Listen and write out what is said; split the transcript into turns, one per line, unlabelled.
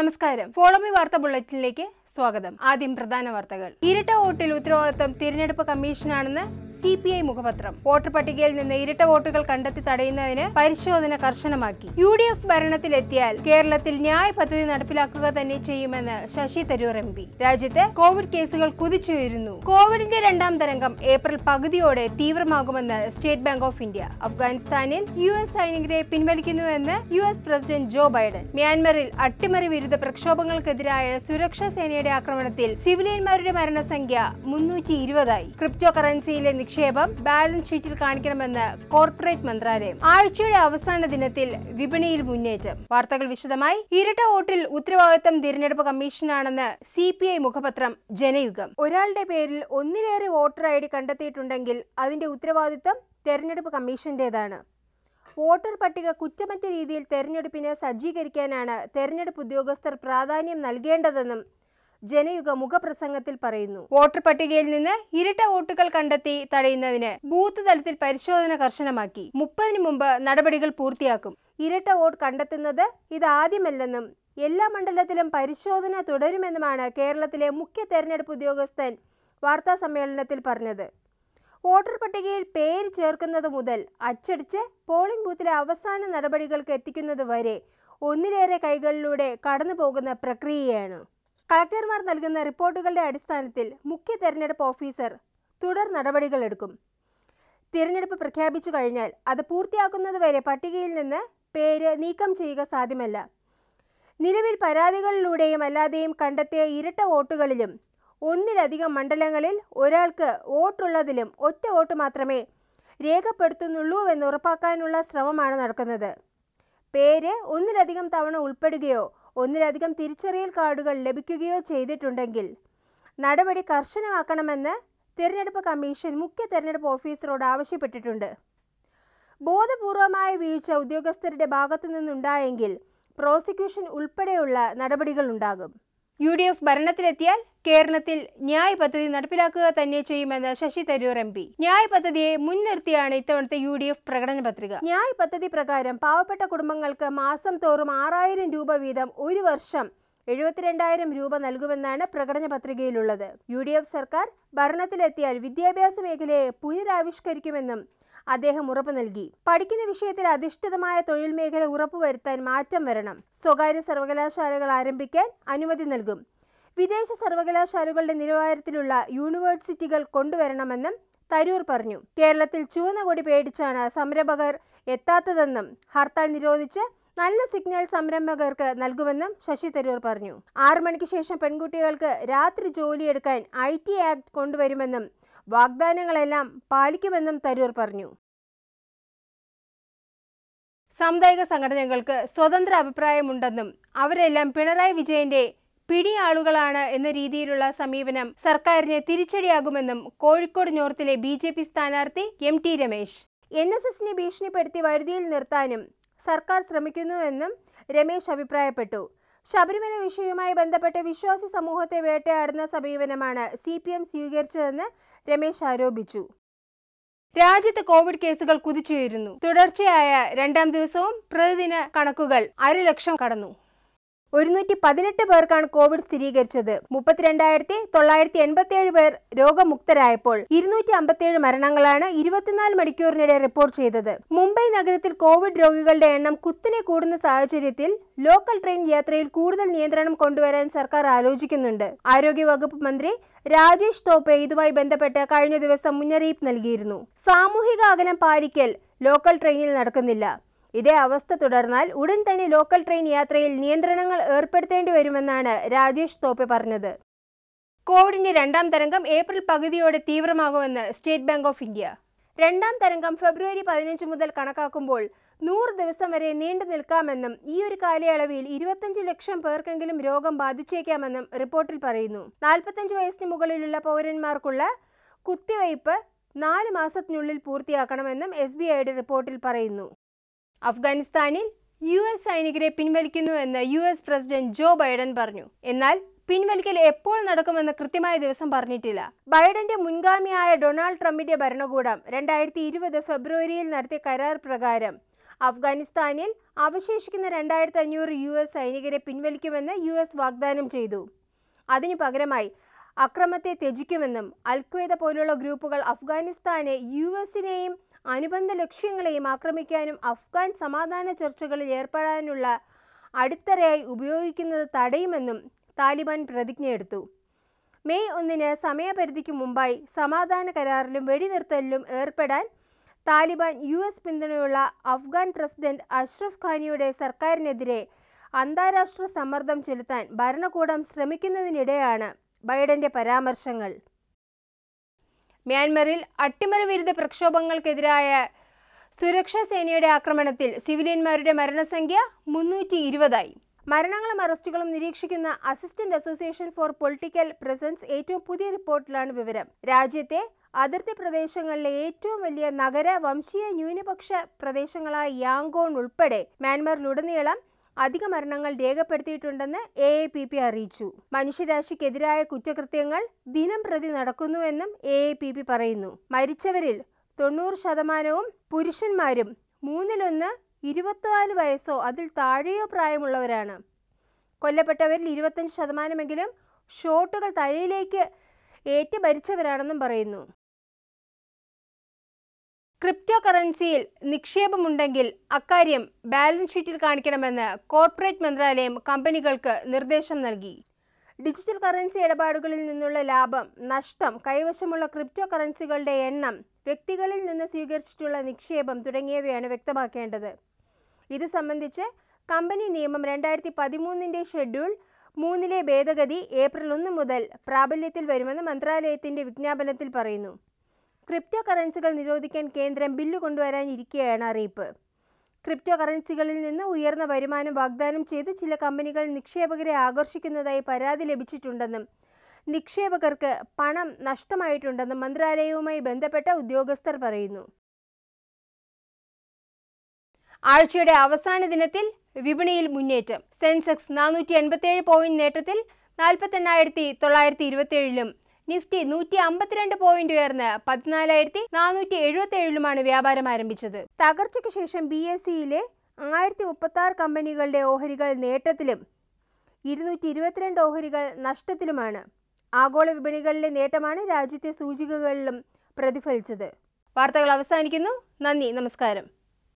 നമസ്കാരം. ഫോളോമി വാർത്താ ബുള്ളറ്റിനിലേക്ക് സ്വാഗതം. ആദ്യം പ്രധാന വാർത്തകൾ. ഇരട്ട വോട്ടിൽ ഉത്തരവാദിത്വം തിരഞ്ഞെടുപ്പ് കമ്മീഷനാണെന്ന് CPI മുഖപത്രം. വോട്ടർ പട്ടികയിൽ നിന്ന് ഇരട്ട വോട്ടുകൾ കണ്ടെത്തി തടയുന്നതിന് പരിശോധന കർശനമാക്കി. UDF ഭരണത്തിലെത്തിയാൽ കേരളത്തിൽ ന്യായ് പദ്ധതി നടപ്പിലാക്കുക തന്നെ ചെയ്യുമെന്ന് ശശി തരൂർ MP. രാജ്യത്ത് കോവിഡ് കേസുകൾ കുതിച്ചുയരുന്നു. കോവിഡിന്റെ രണ്ടാം തരംഗം ഏപ്രിൽ പകുതിയോടെ തീവ്രമാകുമെന്ന് സ്റ്റേറ്റ് ബാങ്ക് ഓഫ് ഇന്ത്യ. അഫ്ഗാനിസ്ഥാനിൽ US സൈനികരെ പിൻവലിക്കുന്നുവെന്ന് US പ്രസിഡന്റ് ജോ ബൈഡൻ. മ്യാൻമറിൽ അട്ടിമറി വിരുദ്ധ പ്രക്ഷോഭങ്ങൾക്കെതിരായ സുരക്ഷാ സേനയുടെ ആക്രമണത്തിൽ സിവിലിയന്മാരുടെ മരണസംഖ്യ 320 ക്രിപ്റ്റോ കറൻസിയിലെ നിക്ഷേപം ബാലൻസ് ഷീറ്റിൽ കാണിക്കണമെന്ന് കോർപ്പറേറ്റ് മന്ത്രാലയം. ആഴ്ചയുടെ അവസാന ദിനത്തിൽ വിപണിയിൽ മുന്നേറ്റം. വാർത്തകൾ വിശദമായി. ഇരട്ട വോട്ടിൽ ഉത്തരവാദിത്തം തിരഞ്ഞെടുപ്പ് കമ്മീഷനാണെന്ന് CPI മുഖപത്രം ജനയുഗം. ഒരാളുടെ പേരിൽ ഒന്നിലേറെ വോട്ടർ ID കണ്ടെത്തിയിട്ടുണ്ടെങ്കിൽ അതിന്റെ ഉത്തരവാദിത്തം തെരഞ്ഞെടുപ്പ് കമ്മീഷന്റേതാണ്. വോട്ടർ പട്ടിക കുറ്റമറ്റ രീതിയിൽ തെരഞ്ഞെടുപ്പിനെ സജ്ജീകരിക്കാനാണ് തെരഞ്ഞെടുപ്പ് ഉദ്യോഗസ്ഥർ പ്രാധാന്യം നൽകേണ്ടതെന്നും ജനയുഗ മുഖപ്രസംഗത്തിൽ പറയുന്നു. വോട്ടർ പട്ടികയിൽ നിന്ന് ഇരട്ട വോട്ടുകൾ കണ്ടെത്തി തടയുന്നതിന് ബൂത്ത് തലത്തിൽ പരിശോധന കർശനമാക്കി. 30-ന് മുമ്പ് നടപടികൾ പൂർത്തിയാക്കും. ഇരട്ട വോട്ട് കണ്ടെത്തുന്നത് ഇതാദ്യമല്ലെന്നും എല്ലാ മണ്ഡലത്തിലും പരിശോധന തുടരുമെന്നുമാണ് കേരളത്തിലെ മുഖ്യ തെരഞ്ഞെടുപ്പ് ഉദ്യോഗസ്ഥൻ വാർത്താ സമ്മേളനത്തിൽ പറഞ്ഞത്. വോട്ടർ പട്ടികയിൽ പേര് ചേർക്കുന്നത് മുതൽ അച്ചടിച്ച് പോളിംഗ് ബൂത്തിലെ അവസാന നടപടികൾക്ക് എത്തിക്കുന്നത് വരെ ഒന്നിലേറെ കൈകളിലൂടെ കടന്നു പോകുന്ന പ്രക്രിയയാണ്. കളക്ടർമാർ നൽകുന്ന റിപ്പോർട്ടുകളുടെ അടിസ്ഥാനത്തിൽ മുഖ്യ തെരഞ്ഞെടുപ്പ് ഓഫീസർ തുടർ നടപടികൾ എടുക്കും. തിരഞ്ഞെടുപ്പ് പ്രഖ്യാപിച്ചു കഴിഞ്ഞാൽ അത് പൂർത്തിയാക്കുന്നതുവരെ പട്ടികയിൽ നിന്ന് പേര് നീക്കം ചെയ്യുക സാധ്യമല്ല. നിലവിൽ പരാതികളിലൂടെയും അല്ലാതെയും കണ്ടെത്തിയ ഇരട്ട വോട്ടുകളിലും ഒന്നിലധികം മണ്ഡലങ്ങളിൽ ഒരാൾക്ക് വോട്ടുള്ളതിലും ഒറ്റ വോട്ട് മാത്രമേ രേഖപ്പെടുത്തുന്നുള്ളൂവെന്ന് ഉറപ്പാക്കാനുള്ള ശ്രമമാണ് നടക്കുന്നത്. പേര് ഒന്നിലധികം തവണ ഉൾപ്പെടുകയോ ഒന്നിലധികം തിരിച്ചറിയൽ കാർഡുകൾ ലഭിക്കുകയോ ചെയ്തിട്ടുണ്ടെങ്കിൽ നടപടി കർശനമാക്കണമെന്ന് തിരഞ്ഞെടുപ്പ് കമ്മീഷൻ മുഖ്യ തെരഞ്ഞെടുപ്പ് ഓഫീസറോട് ആവശ്യപ്പെട്ടിട്ടുണ്ട്. ബോധപൂർവമായ വീഴ്ച ഉദ്യോഗസ്ഥരുടെ ഭാഗത്തു നിന്നുണ്ടായെങ്കിൽ പ്രോസിക്യൂഷൻ ഉൾപ്പെടെയുള്ള നടപടികൾ ഉണ്ടാകും. UDF ഭരണത്തിലെത്തിയാൽ കേരളത്തിൽ ന്യായ് പദ്ധതി നടപ്പിലാക്കുക തന്നെ ചെയ്യുമെന്ന് ശശി തരൂർ MP. ന്യായ് പദ്ധതിയെ മുൻനിർത്തിയാണ് ഇത്തവണത്തെ UDF പ്രകടന പത്രിക. ന്യായ് പദ്ധതി പ്രകാരം പാവപ്പെട്ട കുടുംബങ്ങൾക്ക് മാസം തോറും 6000 രൂപ വീതം ഒരു വർഷം 72,000 രൂപ നൽകുമെന്നാണ് പ്രകടന പത്രികയിലുള്ളത്. UDF സർക്കാർ ഭരണത്തിലെത്തിയാൽ വിദ്യാഭ്യാസ മേഖലയെ പുനരാവിഷ്കരിക്കുമെന്നും അദ്ദേഹം ഉറപ്പു നൽകി. പഠിക്കുന്ന വിഷയത്തിൽ അധിഷ്ഠിതമായ തൊഴിൽ മേഖല ഉറപ്പുവരുത്താൻ മാറ്റം വരണം. സ്വകാര്യ സർവകലാശാലകൾ ആരംഭിക്കാൻ അനുമതി നൽകും. വിദേശ സർവകലാശാലകളുടെ നിലവാരത്തിലുള്ള യൂണിവേഴ്സിറ്റികൾ കൊണ്ടുവരണമെന്നും തരൂർ പറഞ്ഞു. കേരളത്തിൽ ചുവന്ന കൊടി പേടിച്ചാണ് സംരംഭകർ എത്താത്തതെന്നും ഹർത്താൽ നിരോധിച്ച് നല്ല സിഗ്നൽ സംരംഭകർക്ക് നൽകുമെന്നും ശശി തരൂർ പറഞ്ഞു. 6 മണിക്ക് ശേഷം പെൺകുട്ടികൾക്ക് രാത്രി ജോലിയെടുക്കാൻ IT ആക്ട് കൊണ്ടുവരുമെന്നും വാഗ്ദാനങ്ങളെല്ലാം പാലിക്കുമെന്നും തരൂർ പറഞ്ഞു. സാമുദായിക സംഘടനകൾക്ക് സ്വതന്ത്ര അഭിപ്രായമുണ്ടെന്നും അവരെല്ലാം പിണറായി വിജയന്റെ പിടിയാളുകളാണ് എന്ന രീതിയിലുള്ള സമീപനം സർക്കാരിന് തിരിച്ചടിയാകുമെന്നും കോഴിക്കോട് നോർത്തിലെ BJP സ്ഥാനാർത്ഥി MT രമേശ്. NSSനെ ഭീഷണിപ്പെടുത്തി വരുതിയിൽ നിർത്താനും സർക്കാർ ശ്രമിക്കുന്നുവെന്നും രമേശ് അഭിപ്രായപ്പെട്ടു. ശബരിമല വിഷയവുമായി ബന്ധപ്പെട്ട് വിശ്വാസി സമൂഹത്തെ വേട്ടയാടുന്ന സമീപനമാണ് CPM സ്വീകരിച്ചതെന്ന് രമേശ് ആരോപിച്ചു. രാജ്യത്ത് കോവിഡ് കേസുകൾ കുതിച്ചുയരുന്നു. തുടർച്ചയായ രണ്ടാം ദിവസവും പ്രതിദിന കണക്കുകൾ 1.5 ലക്ഷം കടന്നു. 118 പേർക്കാണ് കോവിഡ് സ്ഥിരീകരിച്ചത്. 32,987 പേർ രോഗമുക്തരായപ്പോൾ 257 മരണങ്ങളാണ് 24 മണിക്കൂറിനിടെ റിപ്പോർട്ട് ചെയ്തത്. മുംബൈ നഗരത്തിൽ കോവിഡ് രോഗികളുടെ എണ്ണം കുത്തനെ കൂടുന്ന സാഹചര്യത്തിൽ ലോക്കൽ ട്രെയിൻ യാത്രയിൽ കൂടുതൽ നിയന്ത്രണം കൊണ്ടുവരാൻ സർക്കാർ ആലോചിക്കുന്നുണ്ട്. ആരോഗ്യവകുപ്പ് മന്ത്രി രാജേഷ് തോപ്പെ ഇതുമായി ബന്ധപ്പെട്ട് കഴിഞ്ഞ ദിവസം മുന്നറിയിപ്പ് നൽകിയിരുന്നു. സാമൂഹിക അകലം പാലിക്കൽ ലോക്കൽ ട്രെയിനിൽ നടക്കുന്നില്ല. ഇതേ അവസ്ഥ തുടർന്നാൽ ഉടൻ തന്നെ ലോക്കൽ ട്രെയിൻ യാത്രയിൽ നിയന്ത്രണങ്ങൾ ഏർപ്പെടുത്തേണ്ടി വരുമെന്നാണ് രാജേഷ് തോപ്പെ പറഞ്ഞത്. കോവിഡിന്റെ രണ്ടാം തരംഗം ഏപ്രിൽ പകുതിയോടെ തീവ്രമാകുമെന്ന് സ്റ്റേറ്റ് ബാങ്ക് ഓഫ് ഇന്ത്യ. രണ്ടാം തരംഗം ഫെബ്രുവരി 15 മുതൽ കണക്കാക്കുമ്പോൾ 100 ദിവസം വരെ നീണ്ടു നിൽക്കാമെന്നും ഈ ഒരു കാലയളവിൽ 25 ലക്ഷം പേർക്കെങ്കിലും രോഗം ബാധിച്ചേക്കാമെന്നും റിപ്പോർട്ടിൽ പറയുന്നു. 45 വയസ്സിന് മുകളിലുള്ള പൗരന്മാർക്കുള്ള കുത്തിവയ്പ് 4 മാസത്തിനുള്ളിൽ പൂർത്തിയാക്കണമെന്നും SBIയുടെ റിപ്പോർട്ടിൽ പറയുന്നു. അഫ്ഗാനിസ്ഥാനിൽ US സൈനികരെ പിൻവലിക്കുന്നുവെന്ന് US പ്രസിഡന്റ് ജോ ബൈഡൻ പറഞ്ഞു. എന്നാൽ പിൻവലിക്കൽ എപ്പോൾ നടക്കുമെന്ന് കൃത്യമായ ദിവസം പറഞ്ഞിട്ടില്ല. ബൈഡന്റെ മുൻഗാമിയായ ഡൊണാൾഡ് ട്രംപിന്റെ ഭരണകൂടം 2020 ഫെബ്രുവരിയിൽ നടത്തിയ കരാർ പ്രകാരം അഫ്ഗാനിസ്ഥാനിൽ അവശേഷിക്കുന്ന 2500 US സൈനികരെ പിൻവലിക്കുമെന്ന് US വാഗ്ദാനം ചെയ്തു. അതിനു പകരമായി അക്രമത്തെ ത്യജിക്കുമെന്നും അൽ-ഖ്വയ്ദ പോലുള്ള ഗ്രൂപ്പുകൾ അഫ്ഗാനിസ്ഥാനെ USനെയും അനുബന്ധ ലക്ഷ്യങ്ങളെയും ആക്രമിക്കാനും അഫ്ഗാൻ സമാധാന ചർച്ചകളിൽ ഏർപ്പെടാനുള്ള അടിത്തറയായി ഉപയോഗിക്കുന്നത് തടയുമെന്നും താലിബാൻ പ്രതിജ്ഞയെടുത്തു. മെയ് 1 സമയപരിധിക്ക് മുമ്പായി സമാധാന കരാറിലും വെടിനിർത്തലിലും ഏർപ്പെടാൻ താലിബാൻ US പിന്തുണയുള്ള അഫ്ഗാൻ പ്രസിഡന്റ് അഷ്റഫ് ഘാനിയുടെ സർക്കാരിനെതിരെ അന്താരാഷ്ട്ര സമ്മർദ്ദം ചെലുത്താൻ ഭരണകൂടം ശ്രമിക്കുന്നതിനിടെയാണ് ബൈഡന്റെ പരാമർശങ്ങൾ. മ്യാൻമറിൽ അട്ടിമറി വിരുദ്ധ പ്രക്ഷോഭങ്ങൾക്കെതിരായ സുരക്ഷാ സേനയുടെ ആക്രമണത്തിൽ സിവിലിയന്മാരുടെ മരണസംഖ്യ 320ആയി. മരണങ്ങളും അറസ്റ്റുകളും നിരീക്ഷിക്കുന്ന assistant association for political presence ഏറ്റവും പുതിയ റിപ്പോർട്ടിലാണ് വിവരം. രാജ്യത്തെ അതിർത്തി പ്രദേശങ്ങളിലെ ഏറ്റവും വലിയ നഗര വംശീയ ന്യൂനപക്ഷ പ്രദേശങ്ങളായ യാങ്കോൺ ഉൾപ്പെടെ മ്യാൻമറിലുടനീളം അധിക മരണങ്ങൾ രേഖപ്പെടുത്തിയിട്ടുണ്ടെന്ന് AAPP അറിയിച്ചു. മനുഷ്യരാശിക്കെതിരായ കുറ്റകൃത്യങ്ങൾ ദിനം പ്രതി നടക്കുന്നുവെന്നും AAPP പറയുന്നു. മരിച്ചവരിൽ 90% പുരുഷന്മാരും 1/3 24 വയസ്സോ അതിൽ താഴെയോ പ്രായമുള്ളവരാണ്. കൊല്ലപ്പെട്ടവരിൽ 25%മെങ്കിലും ഷോട്ടുകൾ തലയിലേക്ക് ഏറ്റ് മരിച്ചവരാണെന്നും പറയുന്നു. ക്രിപ്റ്റോ കറൻസിയിൽ നിക്ഷേപമുണ്ടെങ്കിൽ അക്കാര്യം ബാലൻസ് ഷീറ്റിൽ കാണിക്കണമെന്ന് കോർപ്പറേറ്റ് മന്ത്രാലയം കമ്പനികൾക്ക് നിർദ്ദേശം നൽകി. ഡിജിറ്റൽ കറൻസി ഇടപാടുകളിൽ നിന്നുള്ള ലാഭം, നഷ്ടം, കൈവശമുള്ള ക്രിപ്റ്റോ കറൻസികളുടെ എണ്ണം, വ്യക്തികളിൽ നിന്ന് സ്വീകരിച്ചിട്ടുള്ള നിക്ഷേപം തുടങ്ങിയവയാണ് വ്യക്തമാക്കേണ്ടത്. ഇത് സംബന്ധിച്ച് കമ്പനി നിയമം 2013 ഷെഡ്യൂൾ 3 ഭേദഗതി ഏപ്രിൽ 1 മുതൽ പ്രാബല്യത്തിൽ വരുമെന്ന് മന്ത്രാലയത്തിന്റെ വിജ്ഞാപനത്തിൽ പറയുന്നു. ക്രിപ്റ്റോ കറൻസികൾ നിരോധിക്കാൻ കേന്ദ്രം ബില്ല് കൊണ്ടുവരാനിരിക്കെയാണ് അറിയിപ്പ്. ക്രിപ്റ്റോ കറൻസികളിൽ നിന്ന് ഉയർന്ന വരുമാനം വാഗ്ദാനം ചെയ്ത് ചില കമ്പനികൾ നിക്ഷേപകരെ ആകർഷിക്കുന്നതായി പരാതി ലഭിച്ചിട്ടുണ്ടെന്നും നിക്ഷേപകർക്ക് പണം നഷ്ടമായിട്ടുണ്ടെന്നും മന്ത്രാലയവുമായി ബന്ധപ്പെട്ട ഉദ്യോഗസ്ഥർ പറയുന്നു. ആഴ്ചയുടെ അവസാന ദിനത്തിൽ വിപണിയിൽ മുന്നേറ്റം. സെൻസെക്സ് 487 പോയിന്റ് നേട്ടത്തിൽ 48,927ലും നിഫ്റ്റി 152 പോയിന്റ് ഉയർന്ന് 14,477ലുമാണ് വ്യാപാരം ആരംഭിച്ചത്. തകർച്ചയ്ക്ക് ശേഷം BSEയിലെ 1036 കമ്പനികളുടെ ഓഹരികൾ നേട്ടത്തിലും 222 ഓഹരികൾ നഷ്ടത്തിലുമാണ്. ആഗോള വിപണികളിലെ നേട്ടമാണ് രാജ്യത്തെ സൂചികകളിലും പ്രതിഫലിച്ചത്. വാർത്തകൾ അവസാനിക്കുന്നു. നന്ദി, നമസ്കാരം.